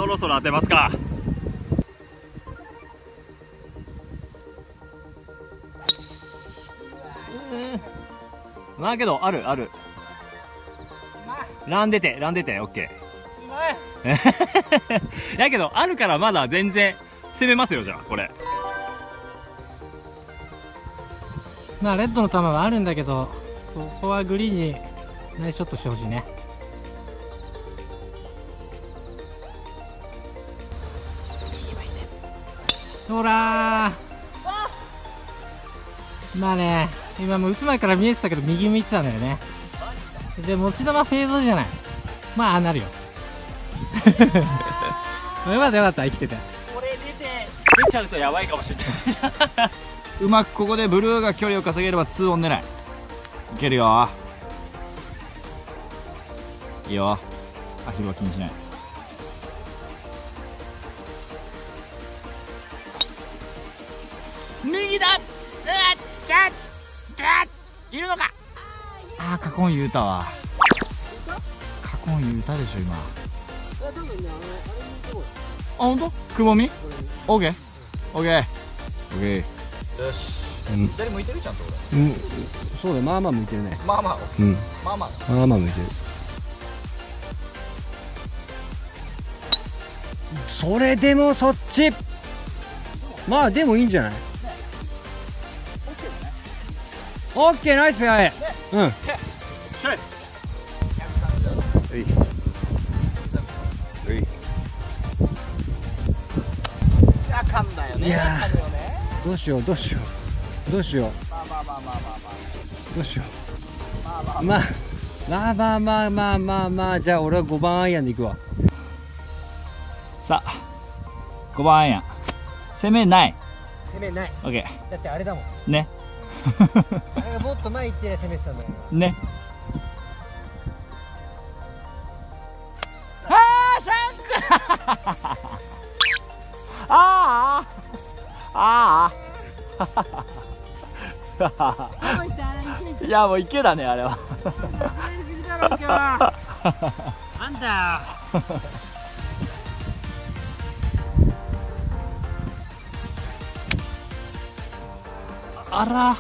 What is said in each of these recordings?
そろそろ当てますか。まあけどあるある。ラン出てオッケー。やけどあるからまだ全然攻めますよ。じゃあこれまあレッドの球はあるんだけど、ここはグリーンにナイスショットしてほしいね。ほらー、まあね、今もう打つ前から見えてたけど右向いてたんだよね。で持ち球フェードじゃない。まあああなるよ。よかったよかった、生きてて。 これ出ちゃうとやばいかもしれない。うまくここでブルーが距離を稼げれば2オン狙いいけるよ。いいよ。アヒルは気にしない。右だ。いるのか。ああ、カコン言うたわ。カコン言うたでしょ今。あ、ほんと？くぼみ？オーケーオーケーオーケー。よし。左向いてるちゃんと俺。 うん、そうだよ、まあまあ向いてるね。 まあまあ、 うん、 まあまあまあまあ向いてる。それでもそっち。まあでもいいんじゃない？オッケー、ナイスフェアウェイ。うん。 シュート。あかんだよね。 いやー、どうしようどうしようどうしよう。どうしよう。まあじゃあ俺は5番アイアンでいくわ。 さあ5番アイアン攻めない。 攻めない。 オッケだってあれだもんーね。 あれもっと前行って攻めてたんだよね。あーシャンクああいやもう池だねあれは。 なんだよ。 あら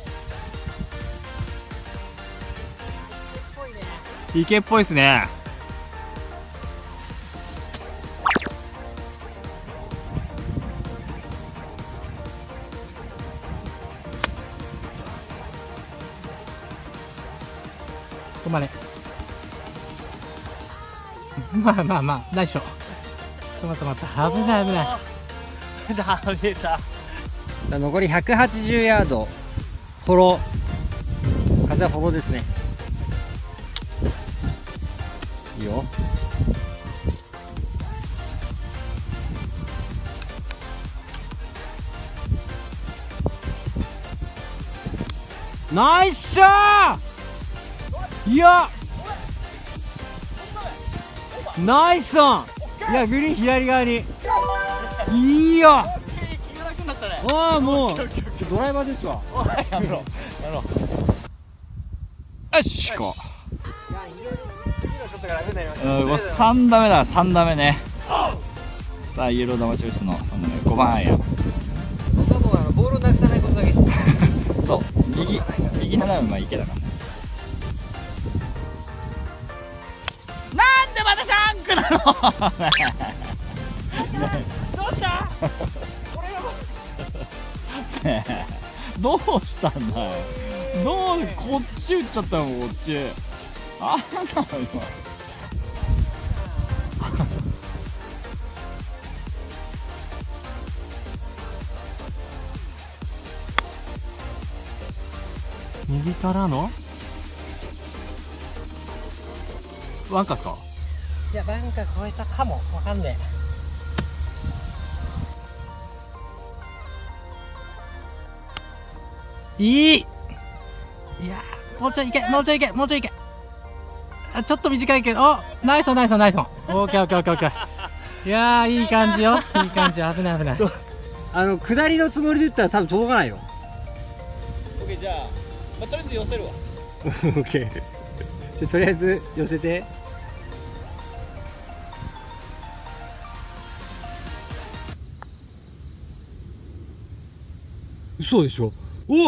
池っぽいですね。 止まれ。まあナイスショット。止まった。危ない。 ダメだ。 残り180ヤード、フォロー。風はフォローですね。いいよ。ナイスショー。いやナイスオン。いやグリーン左側にいいよ。ああもうドライバーですわ。 やめろよしこう。もう3打目だ。3打目ね。さあイエロー玉チョイスの3打目5番アイアン。 僕はもうボールをなくさないことだけ。 そう右斜め池だからね。なんでまたシャンクなの。どうしたねえどうしたんだよ。こっち打っちゃったの。こっちあんなの今。 右からのワンカーか。 いやバンカー越えたかもわかんねいい。いやもうちょいいけ。あちょっと短いけど、ナイスオン。オーケー。いやいい感じよ。いい感じ。危ない。 え。下りのつもりで打ったら多分届かないよ。 オッケーじゃあ、とりあえず寄せるわ。 オッケー。とりあえず寄せて。 嘘でしょ。お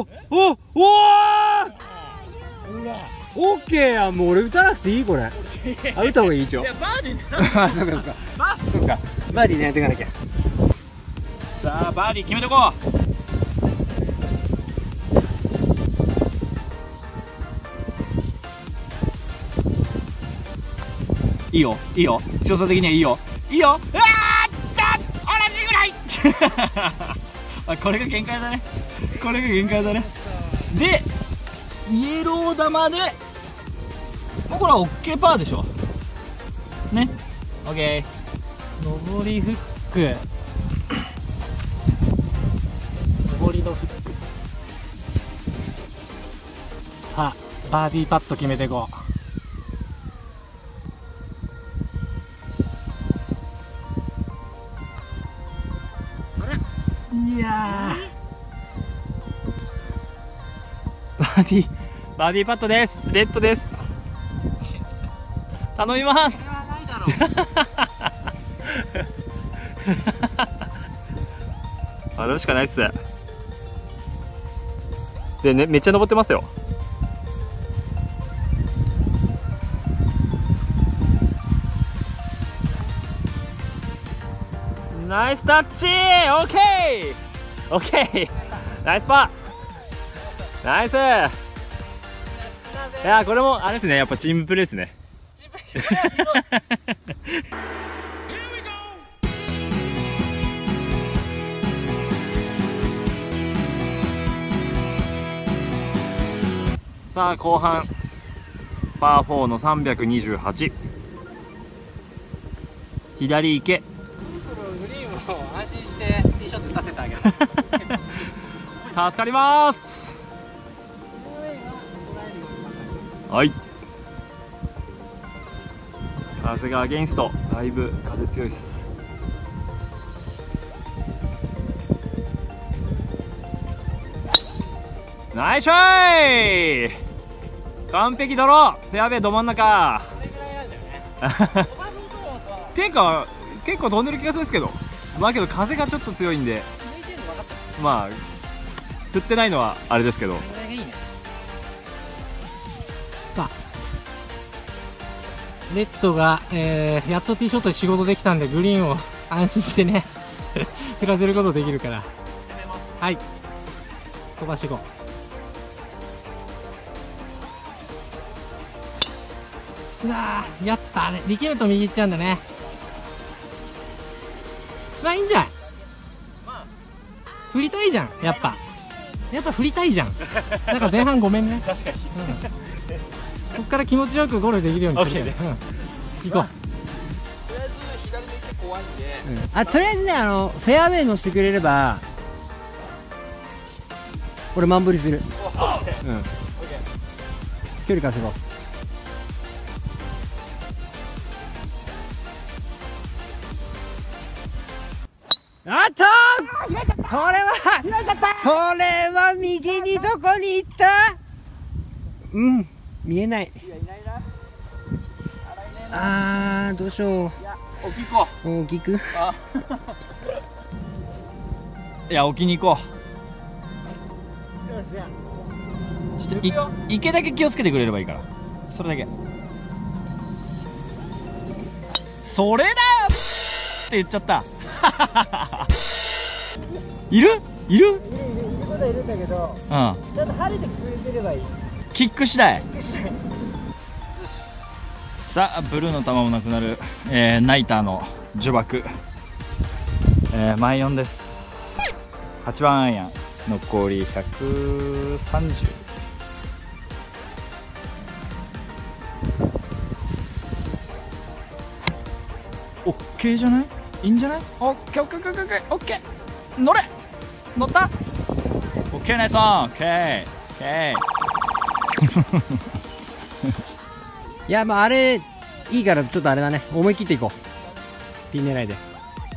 オッケーやん。もう俺打たなくていいこれ。あ、打った方がいい一応。 いやバーディーあ、そうかそうか。そうか。バーディーねやっていかなきゃ。 さあバーディー決めてこう。いいよいいよ、強さ的にはいいよいいよ。うわー、同じぐらいあ、これが限界だね、これが限界だね。でイエロー玉でもうこれはオッケーパーでしょね。オッケー。 上りフック、上りのフック。さあバーディーパット決めていこう。いやバーディーパットです。レッドです。頼みます。あれしかないっす。でね、めっちゃ登ってますよ。ナイスタッチ。オッケーオッケー、ナイスパー、ナイス。いや、これもあれですね、やっぱチームプレーですね。さあ後半パー4の328、左行け。グリーンを安心してティーショット打たせてあげる。助かります。はい、風がアゲインスト、だいぶ風強いです。ナイスショイ、完璧ドロー、フェアウェイど真ん中。ていうか結構飛んでる気がするんですけど、まあけど風がちょっと強いんで、まあ振ってないのはあれですけど。さあレッドが、やっとティーショットで仕事できたんで、グリーンを安心してね振らせることできるから、はい、飛ばしていこう。うわー、やっぱあれ力むと右行っちゃうんだね。まあいいんじゃない、振りたいじゃん、やっぱ振りたいじゃん。なんか前半ごめんね。確かに、こっから気持ちよくゴールできるようにする。行こう。とりあえず左抜いて怖いんで、 あ、とりあえずね、フェアウェイ乗せてくれれば俺満振りする。距離稼ごう。あっとー、それは右にどこに行った？見えない。あー、どうしよう。大きく。 いや、置きに行こう。ちょっと池だけ気をつけてくれればいいから、それだけ。それだよって言っちゃった。いることはいるんだけど、ちょっと晴れてくれてればいい。キック次第。さあブルーの球もなくなる、ナイターの呪縛、前4です。8番アイアン、残り130。オッケーじゃない？いいんじゃない？オッケーオッケーオッケーオッケーオッケー、乗れ、乗った。オッケー、ナイスオン。オッケーオッケー。 いや、まああれいいから、ちょっとあれだね、思い切っていこう。ピン狙いで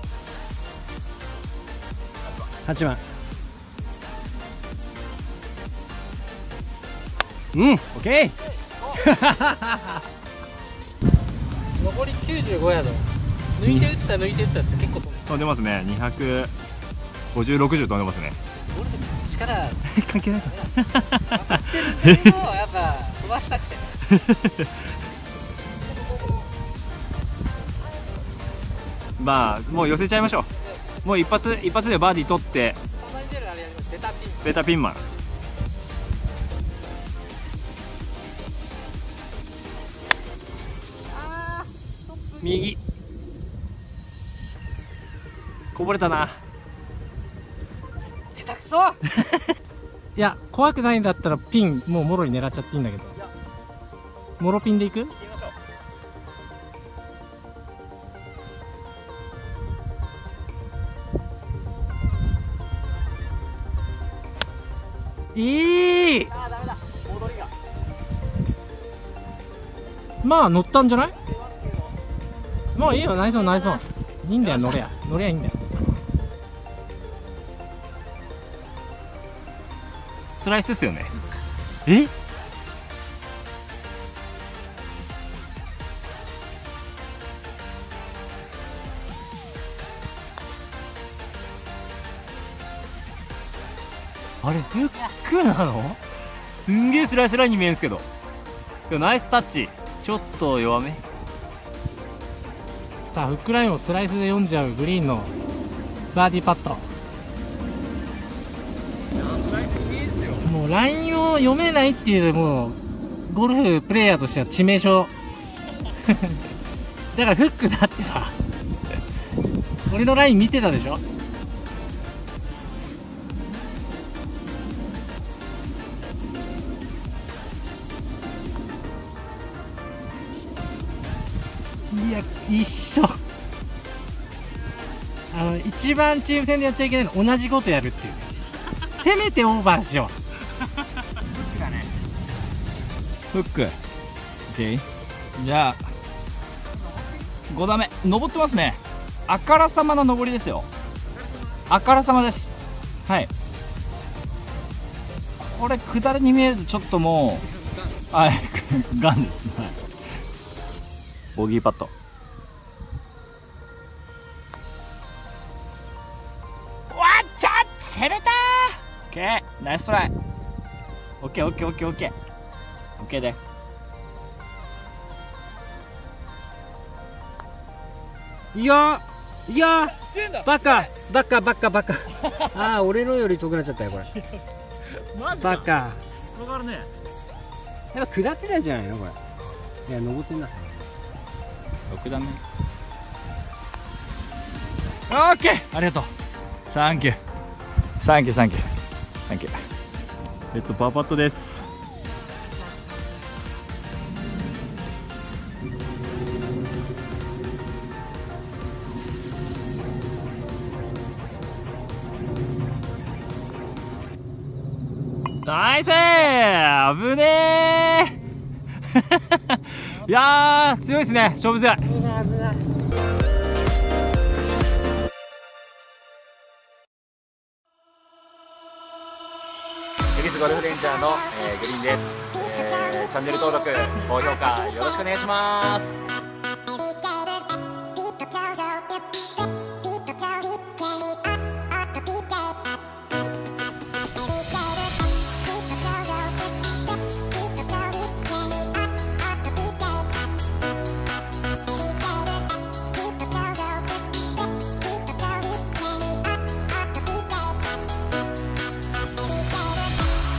8番。オッケー。 残り95ヤード、抜いて打った抜いて打ったって結構飛んでますね。250、60飛んでますね。 力関係ないか。 分かってるんだけどやっぱ飛ばしたくてまあもう寄せちゃいましょう。もう一発でバーディー取って。 たまに出るあれやります。 ベタピンマン。右こぼれたな。 下手くそいや怖くないんだったらピンもうもろに狙っちゃっていいんだけど。もろピンでいく？いい。 あーダメだ戻りがまあ乗ったんじゃない？もういいよ、ナイスオンナイスオン。いいんだよ、乗れやいいんだよ。 スライスですよね。え？あれフックなの？すんげえスライスラインに見えるんですけど。ナイスタッチ。ちょっと弱め。 さあフックラインをスライスで読んじゃうグリーンのバーディーパット。もうラインを読めないっていう、もうゴルフプレイヤーとしては致命傷だからフックだってさ俺のライン見てたでしょ。いや一緒。一番チーム戦でやっちゃいけないの同じことやるっていう。せめてオーバーしよう。 フック OK。 じゃあ5打目登ってますね。あからさまな登りですよ。あからさまです。はい、これ下りに見えるとちょっともうはいガンです、はい、ボギーパット。わっちゃ攻めたー。 OK ナイストライ。 OKOKOKOKOK でいやバカああ俺のより遠くなっちゃったよこれマジバカわかるね。 やっぱ下ってないんじゃないのこれ。いや登ってんだ。 6段目。オッケー、ありがとう。サンキュー。パーパットです。ナイスー。危ねーいやー強いですね、勝負強い。恵比寿ゴルフレンジャーの、グリーンです。チャンネル登録高評価よろしくお願いします。